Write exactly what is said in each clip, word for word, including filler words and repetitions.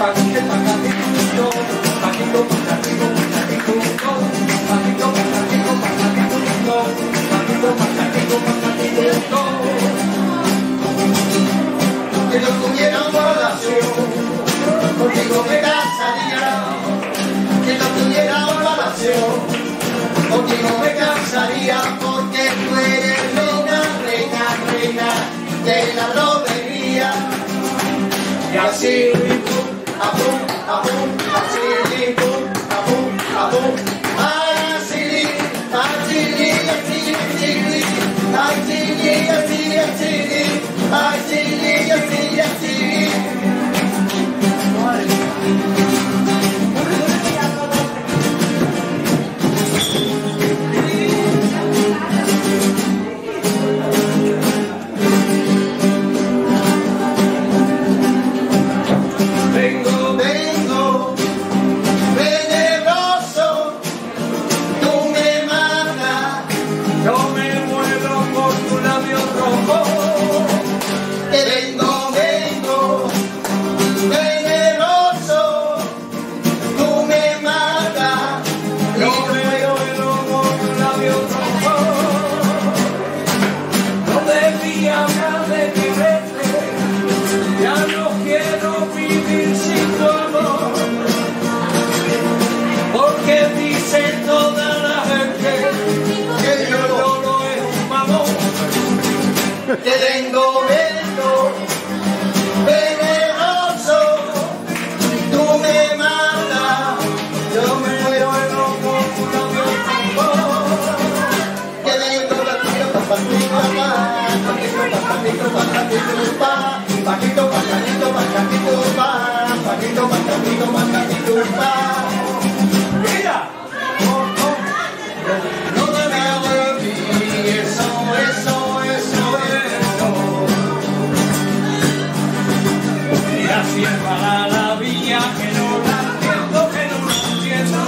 Que no tuviera una relación, contigo me casaría. Que no tuviera una relación, contigo me casaría, porque tú eres reina, reina, reina de la lobería. Y así, abum, abum, así, abum, abum, así, así, así, así, así, así, así. Ay, sí, así, así. Vengo, vengo, venenoso, tú me matas, yo me muero por tu labio rojo. Vengo, vengo, venenoso, tú me matas, yo me muero por tu labio rojo. No debía hablar de quererte, ya no quiero vivir sin tu amor, porque dice toda la gente que yo no es un mamón. Que vengo, vengo, venenoso, tú me matas, yo me muero por tu labio rojo. Que vengo, paquito, paquito, paquito, paquito, paquito, pa, paquito, paquito, paquito, pa, paquito, paquito, paquito, pa. Mira, no me hago de mí, eso, eso, eso, eso. Así es para la villa, que no la entiendo, que no la entiendo,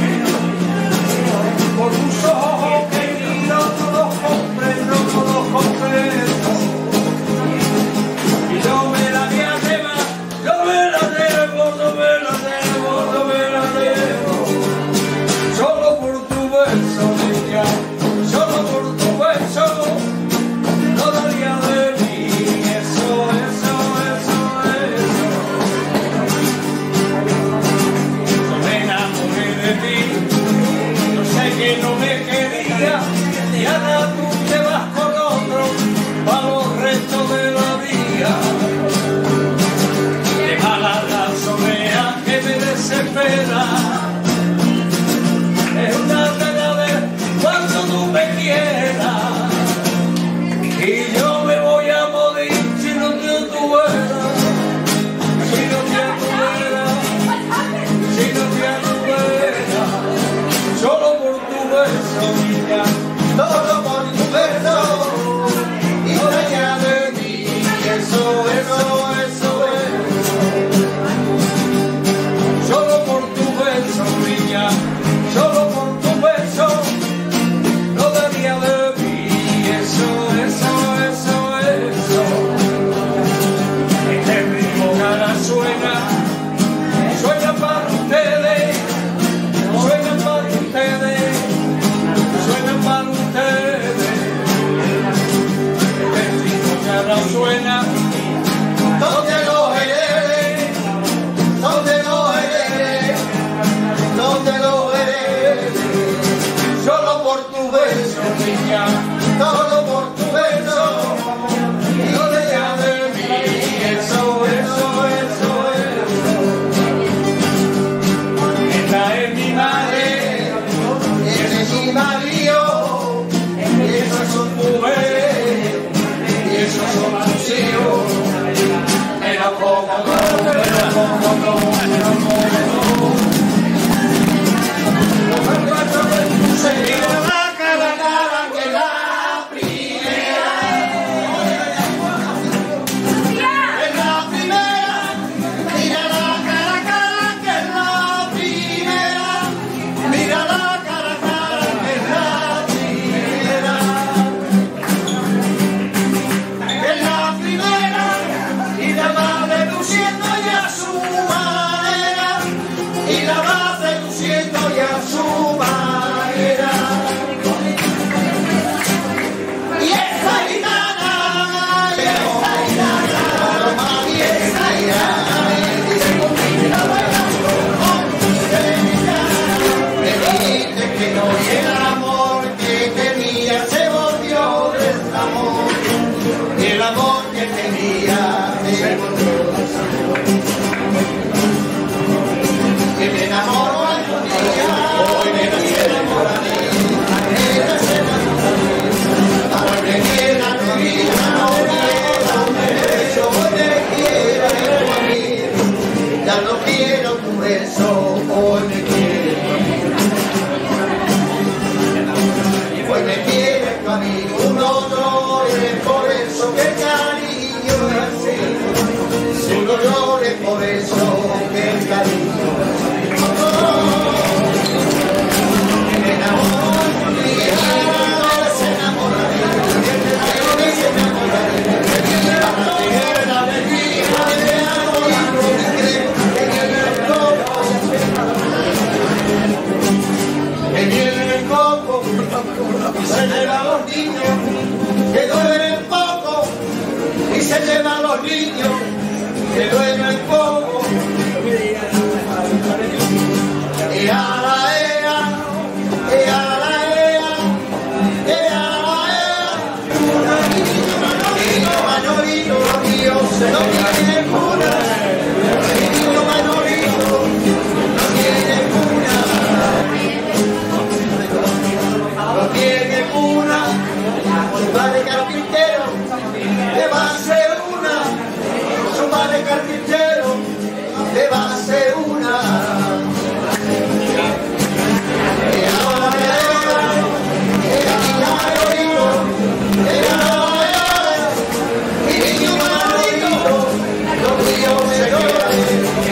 por tus ojos que miro no los comprendo, no los comprendo. Y yo me la voy a llevar, yo me la llevo, no me la llevo, no me la llevo. Solo por tu beso, niña, solo por tu beso, no daría de mí, eso, eso, eso, eso. Yo sé que no me quería y ahora tú te vas con otro para los restos de la vida. De mala la soledad que me desespera, es una pena ver cuando tú me quieras, y yo me voy a morir si no te tuviera, si no te tuviera, si no te tuviera. Solo por tu beso, niña, solo por tu beso, y no allá de mí, eso, eso, eso, eso. Solo por tu beso. ya no quiero tu beso, hoy me quieres tu amigo. Hoy me quieres tu amigo, no llores por eso que el cariño es así. Si no llores por eso que el cariño es así. Me enamoro y ahora se enamora de mí, se enamora de mí. Para tener la alegría de amor y me viene el coco, se lleva a los niños, que duermen poco, y se lleva a los niños, que duermen poco. Y a la ea, y a la ea, y a la ea, niño Manolito, los míos se lo tienen cuna, niño Manolito, no tiene cuna. No tiene cuna, su padre carpintero le va a hacer una, su padre carpintero le va a hacer una. Y ahora era Manolito, era mi niño Manolito, los míos se lloran.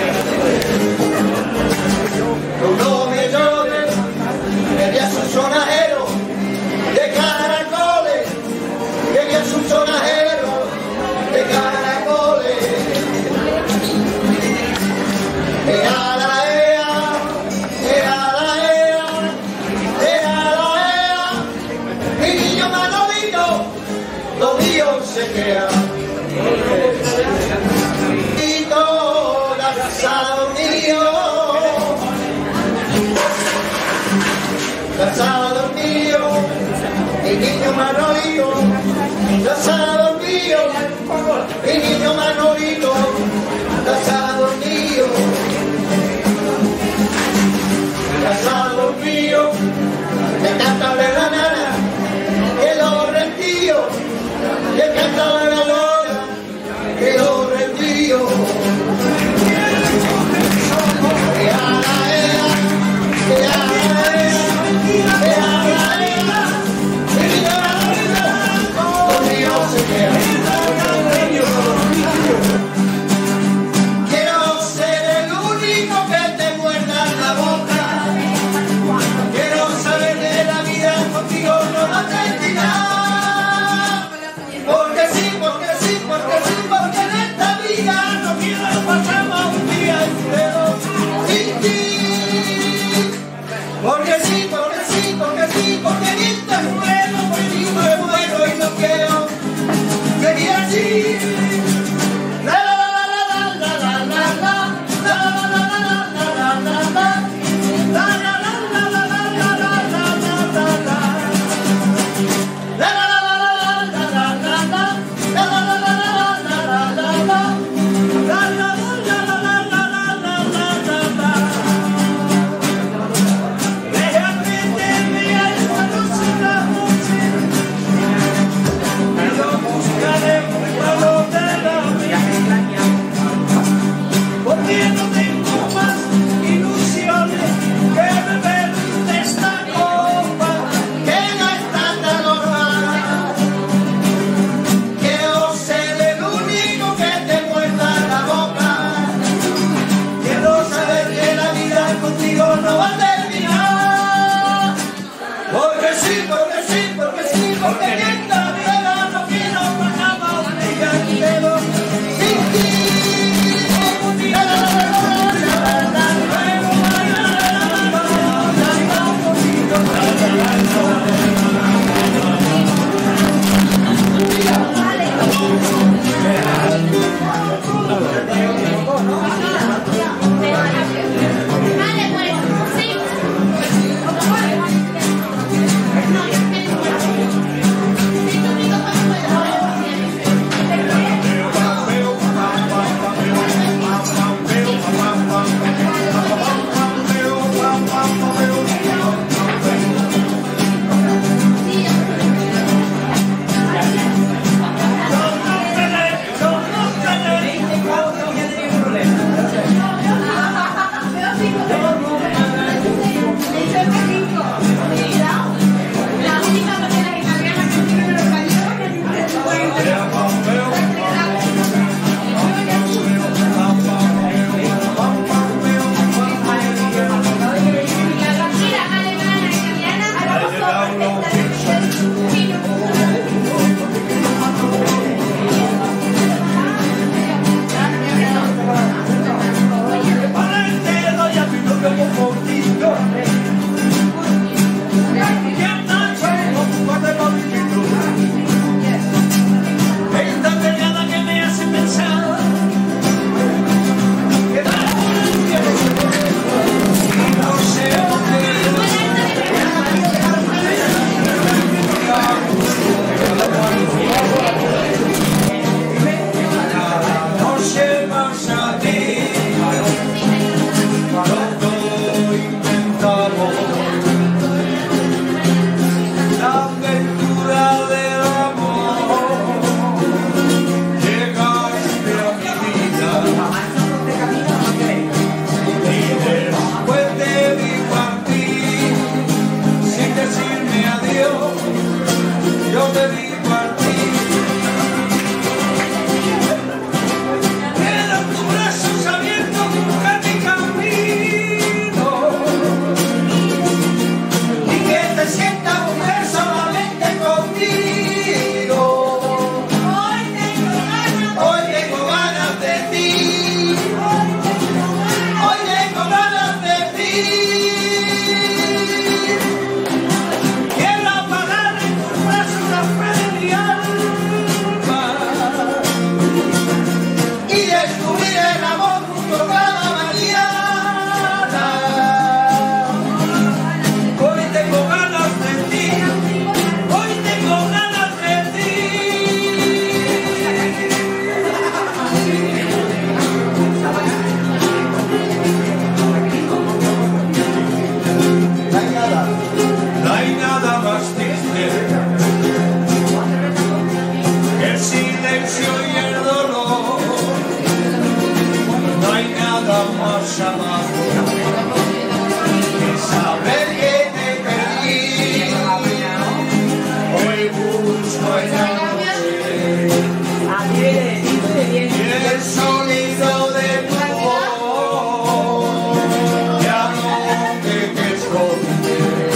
Tú no me llores, me di a su sonajero de caracoles, que vi a su sonajero de caracoles. Ea la ea, ea la ea, ea la ea, mi niño Manolito, lo mío se queda. Y toda casado mío, casado mío, mi niño Manolito, casado mío, mi niño Manolito, casado mío, casado mío, que canta de la nana, que lo rendió, que canta de la lona, que lo rendió. Que a la ea, que a la ea, que a la ea, mi niño Manolito, lo mío se queda. Que nada más abajo que saber que te perdí. Hoy busco en la noche el sonido de tu voz, ya no te te escondes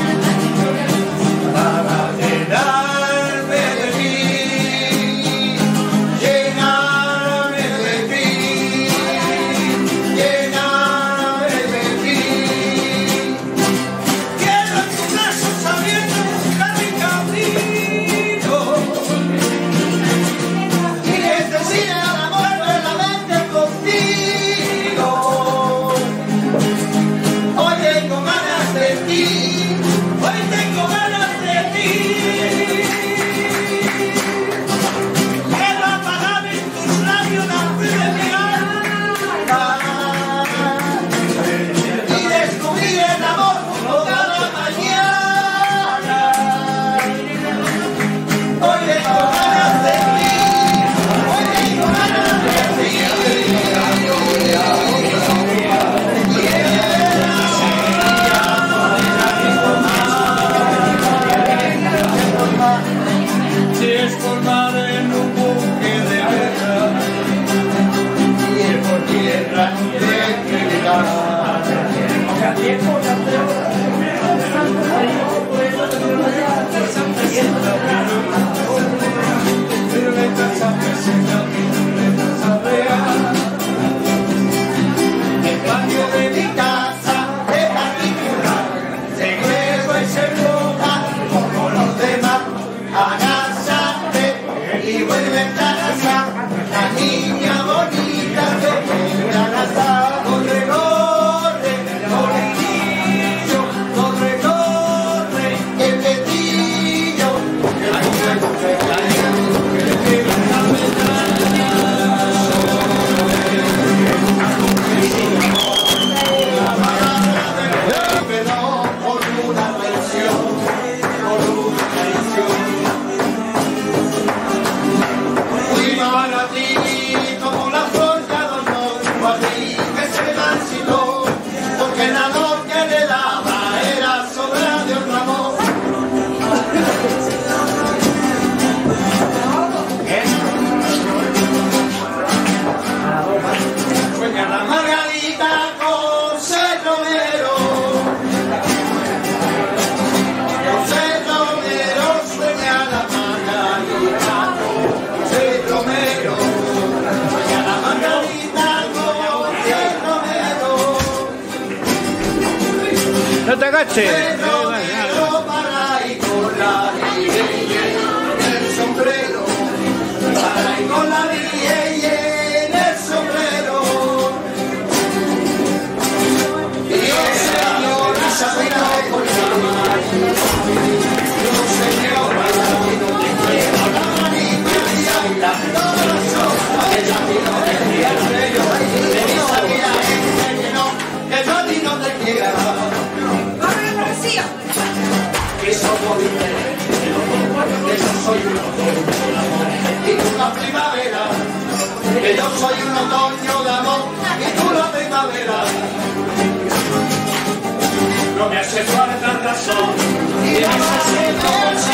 para llenarme de ti, llenarme de ti, llenarme de ti. Quiero en tus brazos abiertos buscar mi camino y que te siga la muerte la mente contigo. Hoy tengo ganas de ti, hoy tengo ganas de ti. Quiero apagar en tus labios la luz de mi alma y descubrir el amor toda la mañana. Hoy tengo ganas de ti, hoy tengo ganas de ti. Si es por mar en un buque de guerra y es por tierra de criminal, el patio de mi casa es particular, segredo y se roja como los demás. Agachate y vuelve a casa, la niña bonita que venga a casa. Corre, corre, molinillo, corre, corre, el petillo, que la mujer se cae, que le pega en la ventana. La palabra del perdón por una traición, por una traición. Fui para ti como la flor que adornó tu jardín que se marchitó, porque el amor que le daba era sobra de otro amor. Sueña la margarita con ser romero, con ser romero, sueña la margarita con ser romero, sueña la margarita con ser romero. No te agaches. Ser romero para ir con la lieye en el sombrero, para ir con la lieye en el sombrero. Dios señor, Isabela con la mano, Dios señor, quiero la manita y habla todos los ojos de la vida del diablo, de mi salida que no, que yo a ti no te quiera. Que somos diferentes, que yo soy un otoño y tú la primavera, que yo soy un otoño de amor y tú la primavera. No me hace falta razón y me hace